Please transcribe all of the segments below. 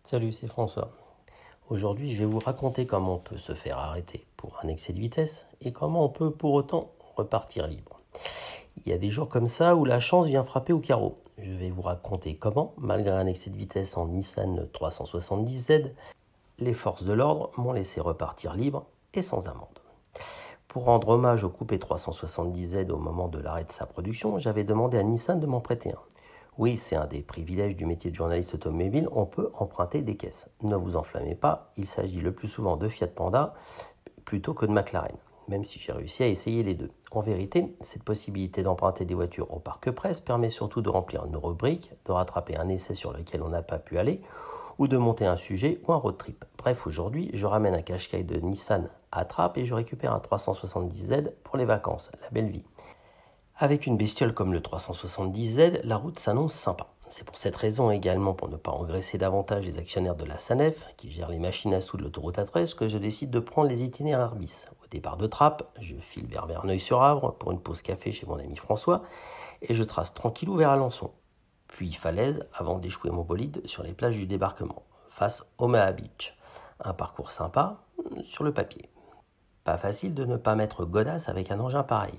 Salut, c'est François. Aujourd'hui, je vais vous raconter comment on peut se faire arrêter pour un excès de vitesse et comment on peut pour autant repartir libre. Il y a des jours comme ça où la chance vient frapper au carreau. Je vais vous raconter comment, malgré un excès de vitesse en Nissan 370Z, les forces de l'ordre m'ont laissé repartir libre et sans amende. Pour rendre hommage au coupé 370Z au moment de l'arrêt de sa production, j'avais demandé à Nissan de m'en prêter un. Oui, c'est un des privilèges du métier de journaliste automobile, on peut emprunter des caisses. Ne vous enflammez pas, il s'agit le plus souvent de Fiat Panda plutôt que de McLaren, même si j'ai réussi à essayer les deux. En vérité, cette possibilité d'emprunter des voitures au parc presse permet surtout de remplir nos rubriques, de rattraper un essai sur lequel on n'a pas pu aller, ou de monter un sujet ou un road trip. Bref, aujourd'hui, je ramène un Qashqai de Nissan à Trappes et je récupère un 370Z pour les vacances, la belle vie. Avec une bestiole comme le 370Z, la route s'annonce sympa. C'est pour cette raison également, pour ne pas engraisser davantage les actionnaires de la SANEF, qui gèrent les machines à sous de l'autoroute A13, que je décide de prendre les itinéraires bis. Au départ de Trappes, je file vers Verneuil-sur-Avre pour une pause café chez mon ami François, et je trace tranquillou vers Alençon. Puis falaise avant d'échouer mon bolide sur les plages du débarquement, face Omaha Beach. Un parcours sympa sur le papier. Pas facile de ne pas mettre godasse avec un engin pareil.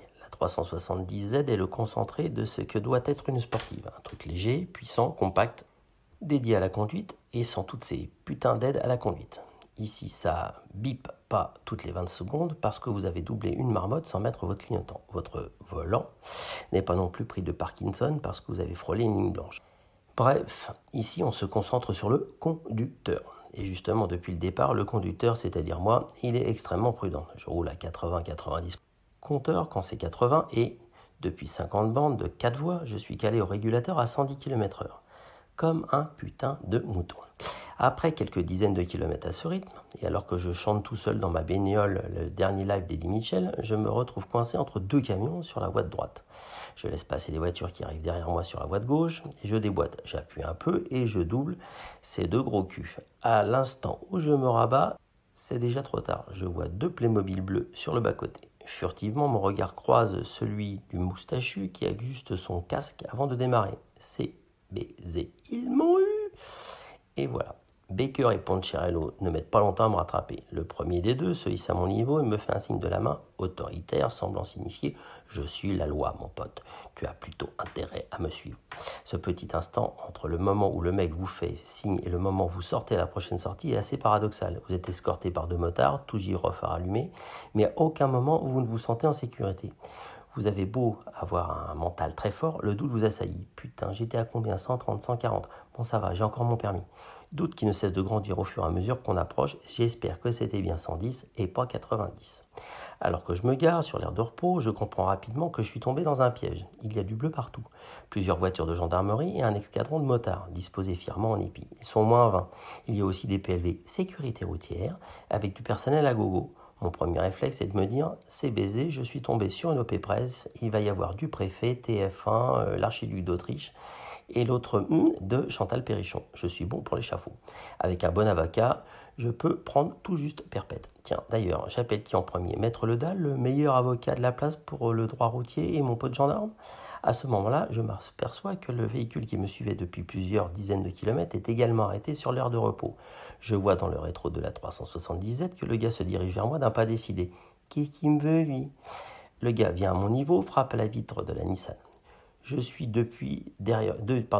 370Z est le concentré de ce que doit être une sportive. Un truc léger, puissant, compact, dédié à la conduite et sans toutes ces putains d'aides à la conduite. Ici, ça bip pas toutes les 20 secondes parce que vous avez doublé une marmotte sans mettre votre clignotant. Votre volant n'est pas non plus pris de Parkinson parce que vous avez frôlé une ligne blanche. Bref, ici on se concentre sur le conducteur. Et justement, depuis le départ, le conducteur, c'est-à-dire moi, il est extrêmement prudent. Je roule à 80-90 compteur quand c'est 80 et, depuis 50 bandes de 4 voies, je suis calé au régulateur à 110 km/h. Comme un putain de mouton. Après quelques dizaines de kilomètres à ce rythme, et alors que je chante tout seul dans ma baignole le dernier live d'Eddie Mitchell, je me retrouve coincé entre deux camions sur la voie de droite. Je laisse passer les voitures qui arrivent derrière moi sur la voie de gauche, et je déboîte. J'appuie un peu et je double ces deux gros culs. À l'instant où je me rabats, c'est déjà trop tard. Je vois deux Playmobil bleus sur le bas-côté. Furtivement, mon regard croise celui du moustachu qui ajuste son casque avant de démarrer. C'est baisé, ils m'ont eu. Et voilà. Baker et Poncherello ne mettent pas longtemps à me rattraper. Le premier des deux se hisse à mon niveau et me fait un signe de la main autoritaire, semblant signifier « Je suis la loi, mon pote. Tu as plutôt intérêt à me suivre. » Ce petit instant entre le moment où le mec vous fait signe et le moment où vous sortez à la prochaine sortie est assez paradoxal. Vous êtes escorté par deux motards, tout gyrophare allumé, mais à aucun moment vous ne vous sentez en sécurité. Vous avez beau avoir un mental très fort, le doute vous assaillit. Putain, j'étais à combien? 130, 140. Bon, ça va, j'ai encore mon permis. Doute qui ne cesse de grandir au fur et à mesure qu'on approche. J'espère que c'était bien 110 et pas 90. Alors que je me gare sur l'aire de repos, je comprends rapidement que je suis tombé dans un piège. Il y a du bleu partout. Plusieurs voitures de gendarmerie et un escadron de motards, disposés fièrement en épi. Ils sont au moins 20. Il y a aussi des PLV sécurité routière, avec du personnel à gogo. Mon premier réflexe est de me dire, c'est baisé, je suis tombé sur une OP presse, il va y avoir du préfet, TF1, l'archiduc d'Autriche, et l'autre de Chantal Perrichon. Je suis bon pour l'échafaud. Avec un bon avocat, je peux prendre tout juste perpète. Tiens, d'ailleurs, j'appelle qui en premier? Maître Ledal, le meilleur avocat de la place pour le droit routier et mon pote gendarme? À ce moment-là, je m'aperçois que le véhicule qui me suivait depuis plusieurs dizaines de kilomètres est également arrêté sur l'aire de repos. Je vois dans le rétro de la 370Z que le gars se dirige vers moi d'un pas décidé. Qu'est-ce qu'il me veut, lui? Le gars vient à mon niveau, frappe à la vitre de la Nissan. Je suis derrière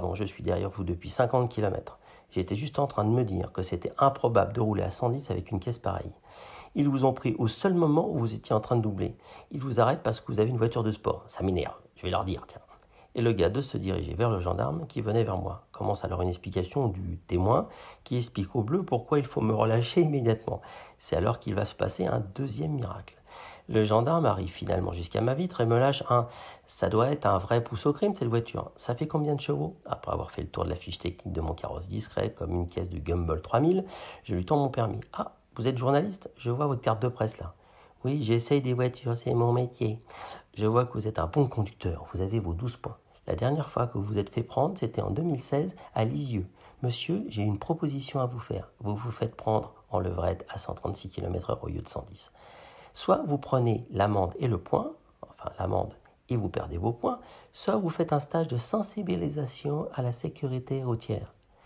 vous depuis 50 km. J'étais juste en train de me dire que c'était improbable de rouler à 110 avec une caisse pareille. Ils vous ont pris au seul moment où vous étiez en train de doubler. Ils vous arrêtent parce que vous avez une voiture de sport. Ça m'énerve, je vais leur dire, tiens. Et le gars de se diriger vers le gendarme qui venait vers moi. Commence alors une explication du témoin qui explique au bleu pourquoi il faut me relâcher immédiatement. C'est alors qu'il va se passer un deuxième miracle. Le gendarme arrive finalement jusqu'à ma vitre et me lâche un « ça doit être un vrai pouce au crime cette voiture. Ça fait combien de chevaux ?» Après avoir fait le tour de la fiche technique de mon carrosse discret comme une caisse du Gumball 3000, je lui tends mon permis. « Ah, vous êtes journaliste? Je vois votre carte de presse là. »« Oui, j'essaye des voitures, c'est mon métier. »« Je vois que vous êtes un bon conducteur, vous avez vos 12 points. La dernière fois que vous vous êtes fait prendre, c'était en 2016 à Lisieux. Monsieur, j'ai une proposition à vous faire. Vous vous faites prendre en levrette à 136 km/h au lieu de 110. Soit vous prenez l'amende et le point, enfin l'amende et vous perdez vos points, soit vous faites un stage de sensibilisation à la sécurité routière.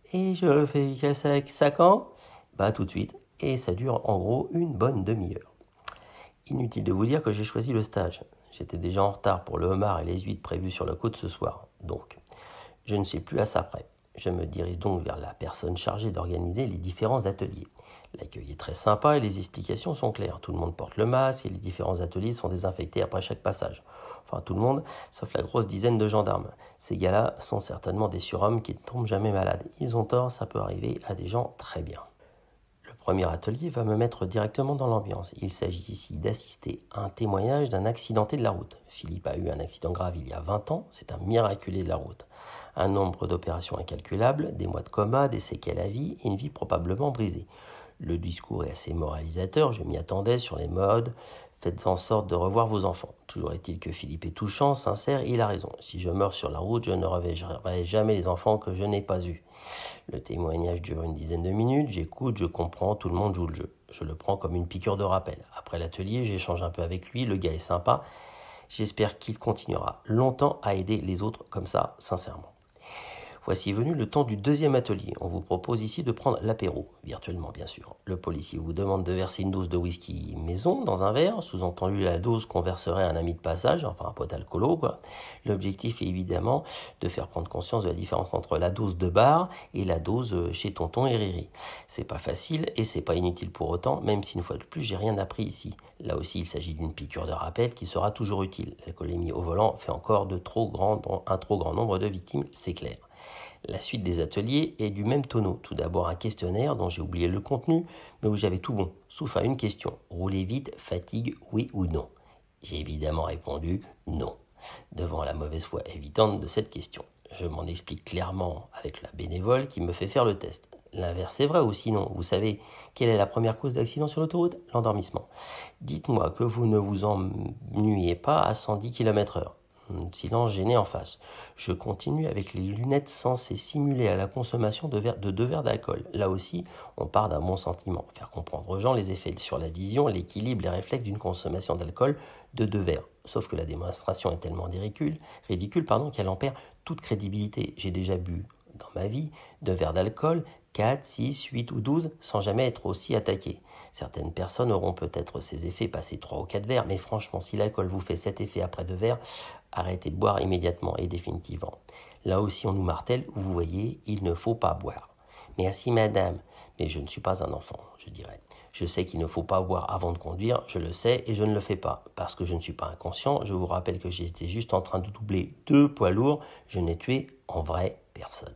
Et je fais ça quand? Bah tout de suite. Et ça dure en gros une bonne demi-heure. Inutile de vous dire que j'ai choisi le stage. J'étais déjà en retard pour le homard et les huîtres prévus sur la côte ce soir. Donc, je ne suis plus à ça près. Je me dirige donc vers la personne chargée d'organiser les différents ateliers. L'accueil est très sympa et les explications sont claires. Tout le monde porte le masque et les différents ateliers sont désinfectés après chaque passage. Enfin, tout le monde, sauf la grosse dizaine de gendarmes. Ces gars-là sont certainement des surhommes qui ne tombent jamais malades. Ils ont tort, ça peut arriver à des gens très bien. Le premier atelier va me mettre directement dans l'ambiance. Il s'agit ici d'assister à un témoignage d'un accidenté de la route. Philippe a eu un accident grave il y a 20 ans, c'est un miraculé de la route. Un nombre d'opérations incalculable, des mois de coma, des séquelles à vie et une vie probablement brisée. Le discours est assez moralisateur, je m'y attendais sur les modes. Faites en sorte de revoir vos enfants. Toujours est-il que Philippe est touchant, sincère et il a raison. Si je meurs sur la route, je ne reverrai jamais les enfants que je n'ai pas eus. Le témoignage dure une dizaine de minutes, j'écoute, je comprends, tout le monde joue le jeu. Je le prends comme une piqûre de rappel. Après l'atelier, j'échange un peu avec lui, le gars est sympa. J'espère qu'il continuera longtemps à aider les autres comme ça, sincèrement. Voici venu le temps du deuxième atelier. On vous propose ici de prendre l'apéro, virtuellement bien sûr. Le policier vous demande de verser une dose de whisky maison dans un verre, sous-entendu la dose qu'on verserait à un ami de passage, enfin un pote alcoolo, quoi. L'objectif est évidemment de faire prendre conscience de la différence entre la dose de bar et la dose chez Tonton et Riri. C'est pas facile et c'est pas inutile pour autant, même si une fois de plus j'ai rien appris ici. Là aussi il s'agit d'une piqûre de rappel qui sera toujours utile. L'alcoolémie au volant fait encore un trop grand nombre de victimes, c'est clair. La suite des ateliers est du même tonneau. Tout d'abord un questionnaire dont j'ai oublié le contenu, mais où j'avais tout bon, sauf à une question. Rouler vite, fatigue, oui ou non? J'ai évidemment répondu non, devant la mauvaise foi évidente de cette question. Je m'en explique clairement avec la bénévole qui me fait faire le test. L'inverse est vrai ou sinon, vous savez, quelle est la première cause d'accident sur l'autoroute? L'endormissement. Dites-moi que vous ne vous ennuyez pas à 110 km/h. Silence gêné en face. Je continue avec les lunettes censées simuler à la consommation de 2 verres d'alcool. Là aussi, on part d'un bon sentiment. Faire comprendre aux gens les effets sur la vision, l'équilibre, les réflexes d'une consommation d'alcool de 2 verres. Sauf que la démonstration est tellement ridicule qu'elle en perd toute crédibilité. J'ai déjà bu, dans ma vie, 2 verres d'alcool, 4, 6, 8 ou 12, sans jamais être aussi attaqué. Certaines personnes auront peut-être ces effets passés 3 ou 4 verres, mais franchement, si l'alcool vous fait cet effet après 2 verres, arrêtez de boire immédiatement et définitivement. Là aussi, on nous martèle, vous voyez, il ne faut pas boire. Merci madame, mais je ne suis pas un enfant, je dirais. Je sais qu'il ne faut pas boire avant de conduire, je le sais et je ne le fais pas. Parce que je ne suis pas inconscient, je vous rappelle que j'étais juste en train de doubler 2 poids lourds, je n'ai tué en vrai personne.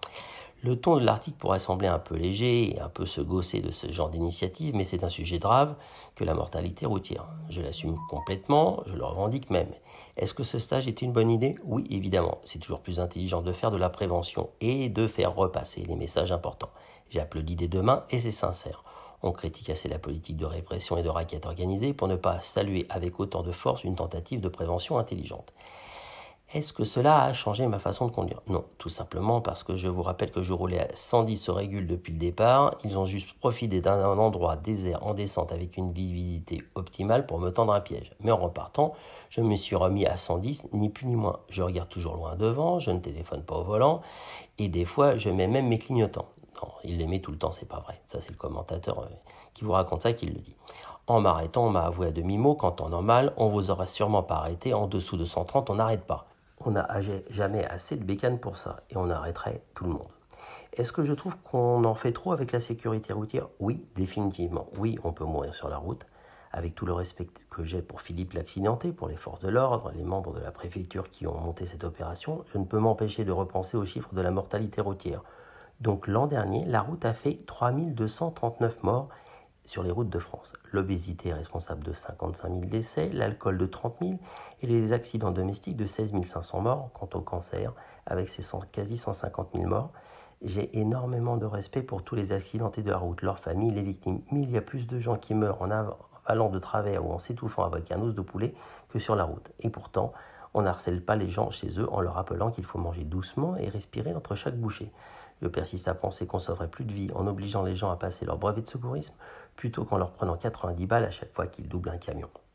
Le ton de l'article pourrait sembler un peu léger et un peu se gausser de ce genre d'initiative, mais c'est un sujet grave que la mortalité routière. Je l'assume complètement, je le revendique même. Est-ce que ce stage est une bonne idée? Oui, évidemment. C'est toujours plus intelligent de faire de la prévention et de faire repasser les messages importants. J'applaudis des deux mains et c'est sincère. On critique assez la politique de répression et de raquette organisée pour ne pas saluer avec autant de force une tentative de prévention intelligente. Est-ce que cela a changé ma façon de conduire? Non, tout simplement parce que je vous rappelle que je roulais à 110 au régule depuis le départ. Ils ont juste profité d'un endroit désert en descente avec une visibilité optimale pour me tendre un piège. Mais en repartant, je me suis remis à 110, ni plus ni moins. Je regarde toujours loin devant, je ne téléphone pas au volant et des fois je mets même mes clignotants. Non, il les met tout le temps, c'est pas vrai. Ça c'est le commentateur qui vous raconte ça qui le dit. En m'arrêtant, on m'a avoué à demi-mot qu'en temps normal, on vous aurait sûrement pas arrêté. En dessous de 130, on n'arrête pas. On n'a jamais assez de bécanes pour ça et on arrêterait tout le monde. Est-ce que je trouve qu'on en fait trop avec la sécurité routière? Oui, définitivement. Oui, on peut mourir sur la route. Avec tout le respect que j'ai pour Philippe l'accidenté, pour les forces de l'ordre, les membres de la préfecture qui ont monté cette opération, je ne peux m'empêcher de repenser aux chiffres de la mortalité routière. Donc l'an dernier, la route a fait 3239 morts sur les routes de France. L'obésité est responsable de 55 000 décès, l'alcool de 30 000 et les accidents domestiques de 16 500 morts. Quant au cancer, avec ses quasi 150 000 morts, j'ai énormément de respect pour tous les accidentés de la route, leurs familles, les victimes. Mais il y a plus de gens qui meurent en avalant de travers ou en s'étouffant avec un os de poulet que sur la route. Et pourtant, on n'harcèle pas les gens chez eux en leur rappelant qu'il faut manger doucement et respirer entre chaque bouchée. Je persiste à penser qu'on sauverait plus de vie en obligeant les gens à passer leur brevet de secourisme plutôt qu'en leur prenant 90 balles à chaque fois qu'ils doublent un camion.